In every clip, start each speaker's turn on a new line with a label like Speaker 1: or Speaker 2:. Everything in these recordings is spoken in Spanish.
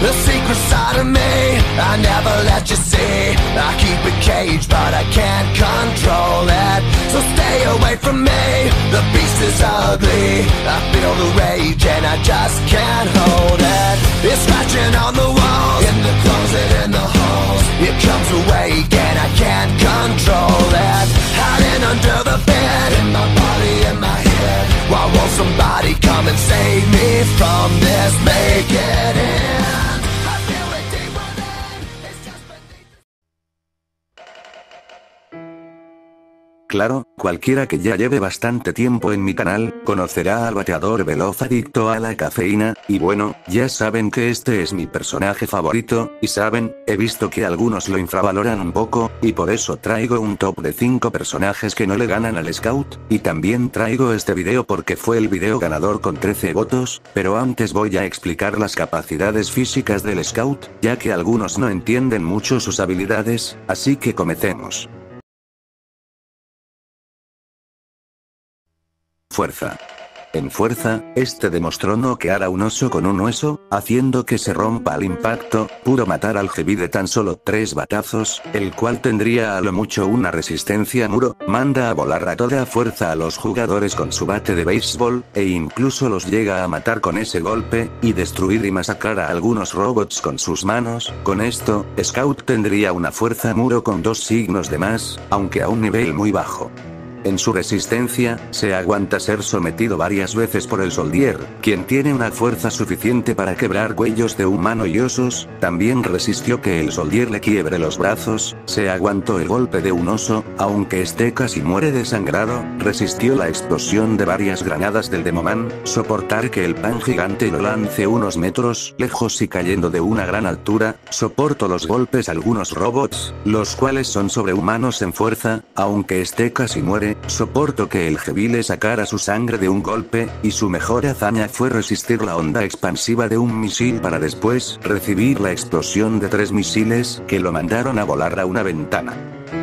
Speaker 1: The secret side of me, I never let you see. I keep it caged, but I can't control it. So stay away from me, the beast is ugly. I feel the rage and I just can't hold it. It's scratching on the walls, in the closet, in the halls. It comes awake and I can't control it. Hiding under the bed, in my body, in my head. Why won't somebody come and save me from this? Make it end. I feel it deep within. It's just beneath.
Speaker 2: Claro, cualquiera que ya lleve bastante tiempo en mi canal, conocerá al bateador veloz adicto a la cafeína, y bueno, ya saben que este es mi personaje favorito, y saben, he visto que algunos lo infravaloran un poco, y por eso traigo un top de 5 personajes que no le ganan al Scout, y también traigo este video porque fue el video ganador con 13 votos, pero antes voy a explicar las capacidades físicas del Scout, ya que algunos no entienden mucho sus habilidades, así que comencemos. Fuerza. En fuerza, este demostró noquear a un oso con un hueso, haciendo que se rompa al impacto, pudo matar al heavy de tan solo 3 batazos, el cual tendría a lo mucho una resistencia muro, manda a volar a toda fuerza a los jugadores con su bate de béisbol, e incluso los llega a matar con ese golpe, y destruir y masacrar a algunos robots con sus manos. Con esto, Scout tendría una fuerza muro con 2 signos de más, aunque a un nivel muy bajo. En su resistencia, se aguanta ser sometido varias veces por el Soldier, quien tiene una fuerza suficiente para quebrar cuellos de humano y osos. También resistió que el Soldier le quiebre los brazos, se aguantó el golpe de un oso, aunque esté casi muere desangrado, resistió la explosión de varias granadas del Demoman, soportar que el pan gigante lo lance unos metros lejos y cayendo de una gran altura, soportó los golpes a algunos robots, los cuales son sobrehumanos en fuerza, aunque esté casi muere. Soporto que el heavy le sacara su sangre de un golpe, y su mejor hazaña fue resistir la onda expansiva de un misil para después recibir la explosión de 3 misiles que lo mandaron a volar a una ventana.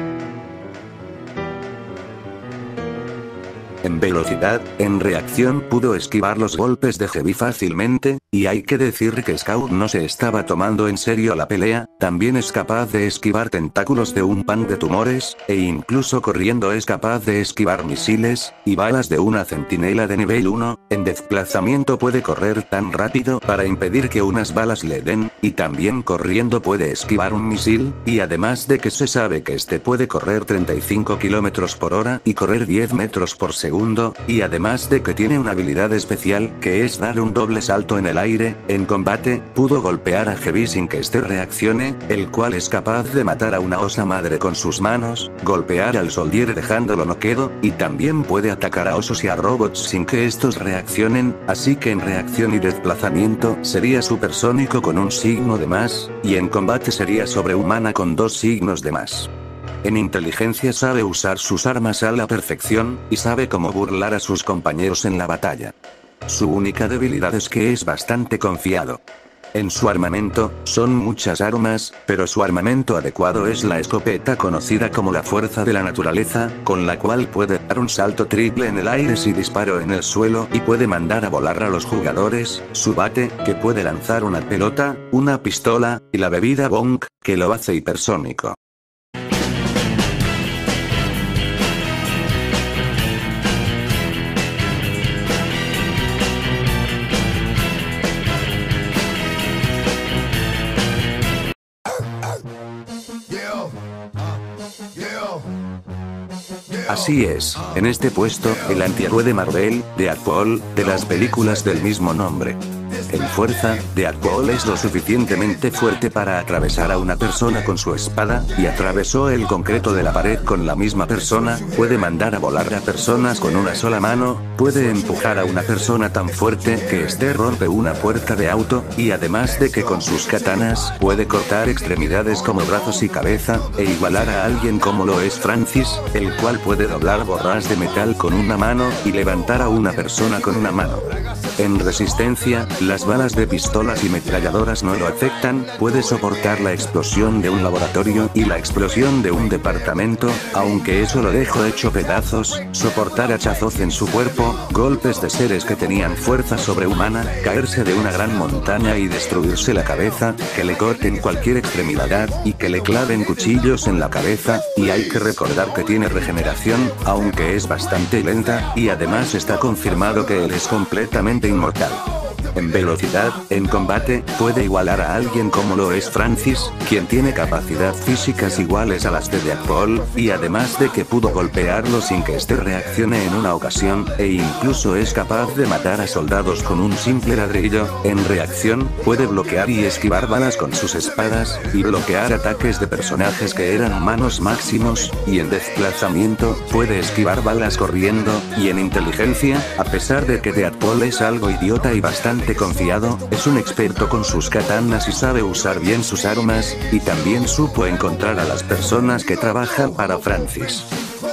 Speaker 2: En velocidad, en reacción pudo esquivar los golpes de heavy fácilmente, y hay que decir que Scout no se estaba tomando en serio la pelea, también es capaz de esquivar tentáculos de un pan de tumores, e incluso corriendo es capaz de esquivar misiles, y balas de una centinela de nivel 1, en desplazamiento puede correr tan rápido para impedir que unas balas le den, y también corriendo puede esquivar un misil, y además de que se sabe que este puede correr 35 km por hora y correr 10 metros por segundo, y además de que tiene una habilidad especial, que es dar un doble salto en el aire. En combate, pudo golpear a Heavy sin que este reaccione, el cual es capaz de matar a una osa madre con sus manos, golpear al Soldier dejándolo noqueado, y también puede atacar a osos y a robots sin que estos reaccionen, así que en reacción y desplazamiento sería supersónico con un signo de más, y en combate sería sobrehumana con 2 signos de más. En inteligencia sabe usar sus armas a la perfección, y sabe cómo burlar a sus compañeros en la batalla. Su única debilidad es que es bastante confiado. En su armamento, son muchas armas, pero su armamento adecuado es la escopeta conocida como la fuerza de la naturaleza, con la cual puede dar un salto triple en el aire si disparo en el suelo y puede mandar a volar a los jugadores, su bate, que puede lanzar una pelota, una pistola, y la bebida Bonk, que lo hace hipersónico. Así es, en este puesto, el antihéroe de Marvel, Deadpool, de las películas del mismo nombre. En fuerza, Deadpool es lo suficientemente fuerte para atravesar a una persona con su espada, y atravesó el concreto de la pared con la misma persona, puede mandar a volar a personas con una sola mano, puede empujar a una persona tan fuerte que este rompe una puerta de auto, y además de que con sus katanas puede cortar extremidades como brazos y cabeza, e igualar a alguien como lo es Francis, el cual puede doblar borras de metal con una mano, y levantar a una persona con una mano. En resistencia, las balas de pistolas y metralladoras no lo afectan, puede soportar la explosión de un laboratorio y la explosión de un departamento, aunque eso lo dejó hecho pedazos, soportar hachazos en su cuerpo, golpes de seres que tenían fuerza sobrehumana, caerse de una gran montaña y destruirse la cabeza, que le corten cualquier extremidad, y que le claven cuchillos en la cabeza, y hay que recordar que tiene regeneración, aunque es bastante lenta, y además está confirmado que él es completamente inmortal. En velocidad, en combate, puede igualar a alguien como lo es Francis, quien tiene capacidad físicas iguales a las de Deadpool, y además de que pudo golpearlo sin que este reaccione en una ocasión, e incluso es capaz de matar a soldados con un simple ladrillo, en reacción, puede bloquear y esquivar balas con sus espadas, y bloquear ataques de personajes que eran humanos máximos, y en desplazamiento, puede esquivar balas corriendo, y en inteligencia, a pesar de que Deadpool es algo idiota y bastante confiado, es un experto con sus katanas y sabe usar bien sus armas, y también supo encontrar a las personas que trabajan para Francis.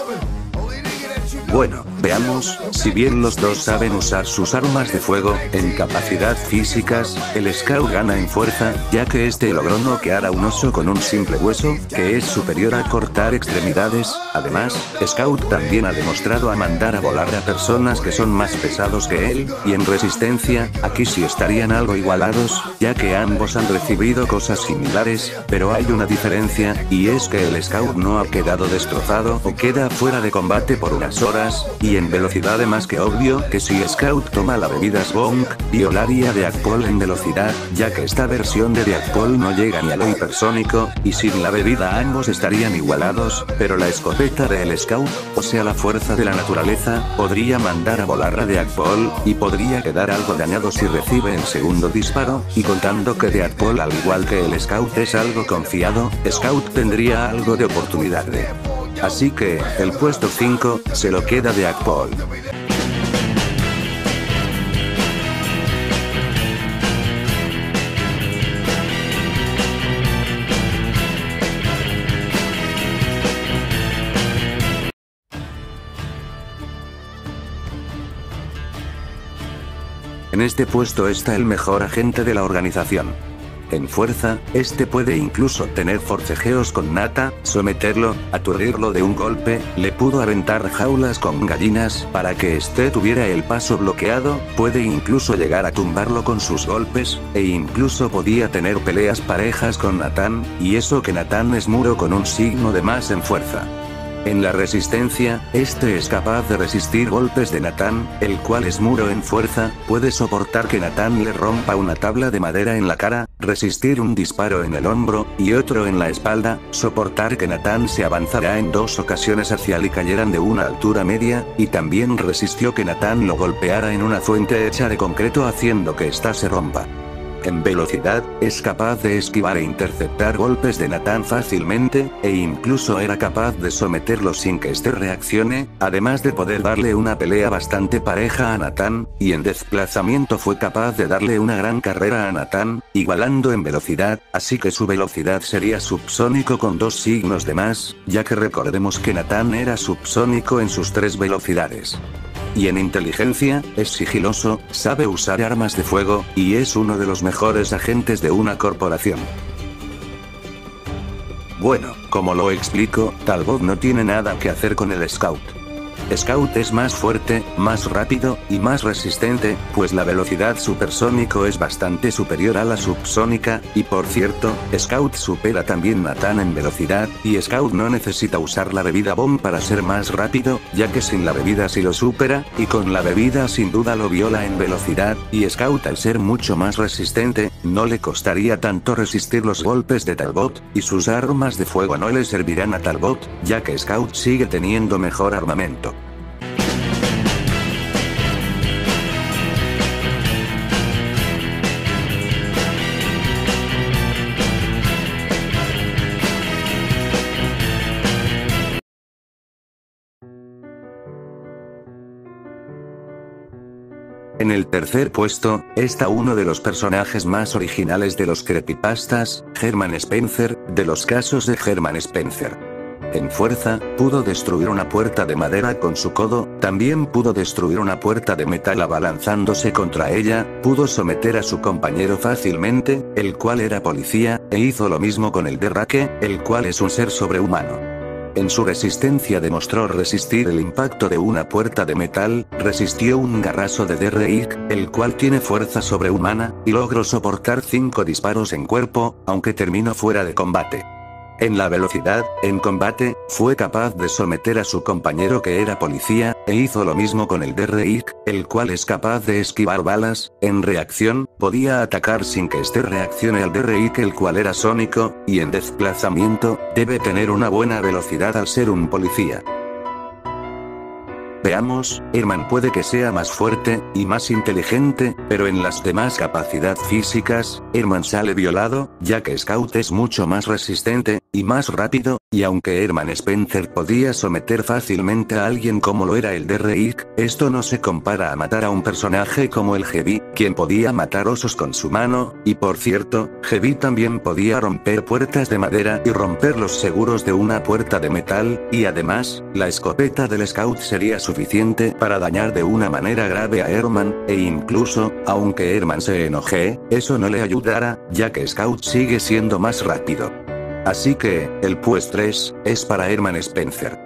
Speaker 2: Bueno, veamos, si bien los dos saben usar sus armas de fuego, en capacidad físicas, el Scout gana en fuerza, ya que este logró noquear a un oso con un simple hueso, que es superior a cortar extremidades. Además, Scout también ha demostrado a mandar a volar a personas que son más pesados que él, y en resistencia, aquí sí estarían algo igualados, ya que ambos han recibido cosas similares, pero hay una diferencia, y es que el Scout no ha quedado destrozado o queda fuera de combate por unas horas, y en velocidad es más que obvio que si Scout toma la bebida Sbonk, violaría a Deadpool en velocidad, ya que esta versión de Deadpool no llega ni a lo hipersónico, y sin la bebida ambos estarían igualados, pero la escopeta del Scout, o sea la fuerza de la naturaleza, podría mandar a volar a Deadpool, y podría quedar algo dañado si recibe el segundo disparo, y contando que Deadpool al igual que el Scout es algo confiado, Scout tendría algo de oportunidad de... Así que, el puesto 5, se lo queda Deadpool. En este puesto está el mejor agente de la organización. En fuerza, este puede incluso tener forcejeos con Nata, someterlo, aturdirlo de un golpe, le pudo aventar jaulas con gallinas para que este tuviera el paso bloqueado, puede incluso llegar a tumbarlo con sus golpes, e incluso podía tener peleas parejas con Nathan, y eso que Nathan es muro con un signo de más en fuerza. En la resistencia, este es capaz de resistir golpes de Nathan, el cual es muro en fuerza, puede soportar que Nathan le rompa una tabla de madera en la cara, resistir un disparo en el hombro, y otro en la espalda, soportar que Nathan se avanzará en 2 ocasiones hacia él y cayeran de una altura media, y también resistió que Nathan lo golpeara en una fuente hecha de concreto haciendo que ésta se rompa. En velocidad, es capaz de esquivar e interceptar golpes de Nathan fácilmente, e incluso era capaz de someterlo sin que este reaccione, además de poder darle una pelea bastante pareja a Nathan, y en desplazamiento fue capaz de darle una gran carrera a Nathan, igualando en velocidad, así que su velocidad sería subsónico con 2 signos de más, ya que recordemos que Nathan era subsónico en sus 3 velocidades. Y en inteligencia, es sigiloso, sabe usar armas de fuego, y es uno de los mejores agentes de una corporación. Bueno, como lo explico, Talbot no tiene nada que hacer con el Scout. Scout es más fuerte, más rápido, y más resistente, pues la velocidad supersónico es bastante superior a la subsónica, y por cierto, Scout supera también Nathan en velocidad, y Scout no necesita usar la bebida bomb para ser más rápido, ya que sin la bebida sí lo supera, y con la bebida sin duda lo viola en velocidad, y Scout al ser mucho más resistente, no le costaría tanto resistir los golpes de Talbot, y sus armas de fuego no le servirán a Talbot, ya que Scout sigue teniendo mejor armamento. En el tercer puesto, está uno de los personajes más originales de los creepypastas, Herman Spencer, de los casos de Herman Spencer. En fuerza, pudo destruir una puerta de madera con su codo, también pudo destruir una puerta de metal abalanzándose contra ella, pudo someter a su compañero fácilmente, el cual era policía, e hizo lo mismo con el Derrake, el cual es un ser sobrehumano. En su resistencia demostró resistir el impacto de una puerta de metal, resistió un garrazo de Derrick, el cual tiene fuerza sobrehumana, y logró soportar 5 disparos en cuerpo, aunque terminó fuera de combate. En la velocidad, en combate, fue capaz de someter a su compañero que era policía, e hizo lo mismo con el Derrick, el cual es capaz de esquivar balas. En reacción, podía atacar sin que este reaccione al Derrick, el cual era sónico, y en desplazamiento, debe tener una buena velocidad al ser un policía. Veamos, Herman puede que sea más fuerte, y más inteligente, pero en las demás capacidades físicas, Herman sale violado, ya que Scout es mucho más resistente, y más rápido, y aunque Herman Spencer podía someter fácilmente a alguien como lo era el Derrick, esto no se compara a matar a un personaje como el Heavy, quien podía matar osos con su mano, y por cierto, Heavy también podía romper puertas de madera y romper los seguros de una puerta de metal, y además, la escopeta del Scout sería suficiente para dañar de una manera grave a Herman, e incluso, aunque Herman se enoje, eso no le ayudará, ya que Scout sigue siendo más rápido. Así que, el pues 3, es para Herman Spencer.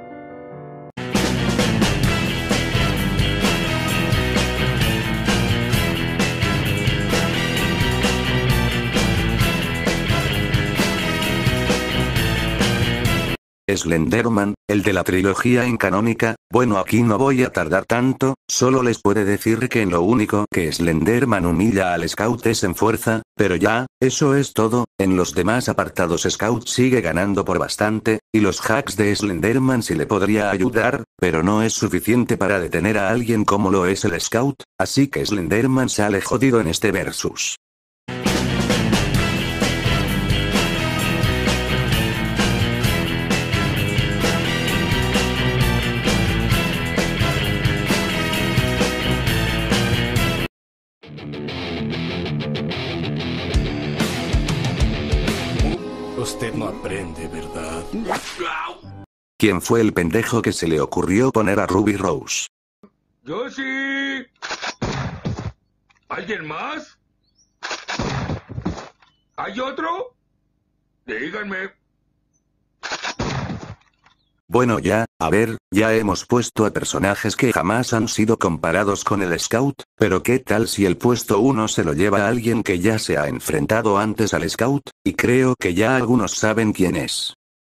Speaker 2: Slenderman, el de la trilogía canónica. Bueno, aquí no voy a tardar tanto, solo les puedo decir que en lo único que Slenderman humilla al Scout es en fuerza, pero ya, eso es todo. En los demás apartados Scout sigue ganando por bastante, y los hacks de Slenderman sí le podría ayudar, pero no es suficiente para detener a alguien como lo es el Scout, así que Slenderman sale jodido en este versus.
Speaker 3: Usted no aprende, ¿verdad?
Speaker 2: ¿Quién fue el pendejo que se le ocurrió poner a Ruby Rose?
Speaker 4: ¡Yo sí! ¿Alguien más? ¿Hay otro? Díganme.
Speaker 2: Bueno ya, a ver, ya hemos puesto a personajes que jamás han sido comparados con el Scout, pero ¿qué tal si el puesto 1 se lo lleva a alguien que ya se ha enfrentado antes al Scout? Y creo que ya algunos saben quién es.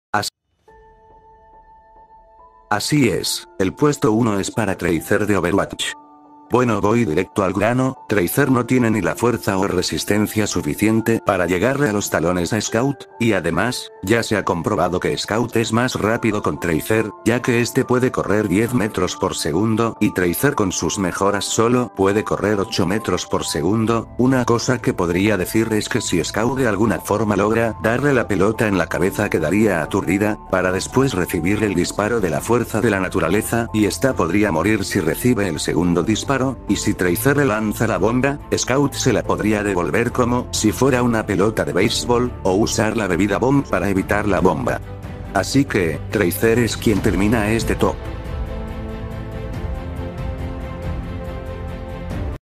Speaker 2: Así es, el puesto 1 es para Tracer de Overwatch. Bueno, voy directo al grano. Tracer no tiene ni la fuerza o resistencia suficiente para llegarle a los talones a Scout, y además, ya se ha comprobado que Scout es más rápido con Tracer, ya que este puede correr 10 metros por segundo, y Tracer con sus mejoras solo puede correr 8 metros por segundo. Una cosa que podría decir es que si Scout de alguna forma logra darle la pelota en la cabeza quedaría aturdida, para después recibir el disparo de la fuerza de la naturaleza, y esta podría morir si recibe el segundo disparo. Y si Tracer le lanza la bomba, Scout se la podría devolver como si fuera una pelota de béisbol, o usar la bebida bomb para evitar la bomba. Así que, Tracer es quien termina este top.